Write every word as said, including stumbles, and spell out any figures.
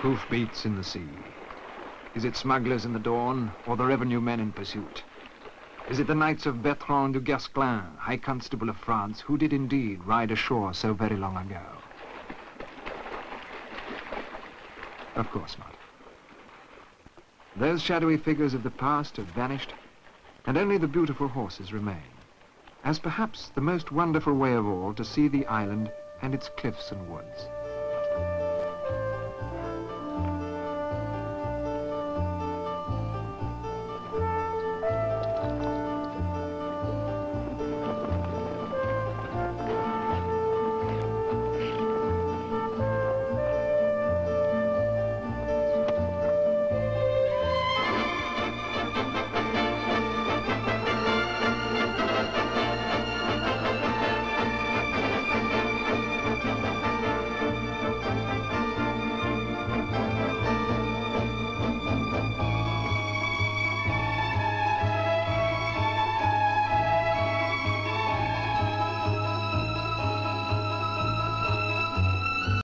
Hoofbeats in the sea. Is it smugglers in the dawn, or the revenue men in pursuit? Is it the knights of Bertrand du Guesclin, High Constable of France, who did indeed ride ashore so very long ago? Of course not. Those shadowy figures of the past have vanished, and only the beautiful horses remain, as perhaps the most wonderful way of all to see the island and its cliffs and woods.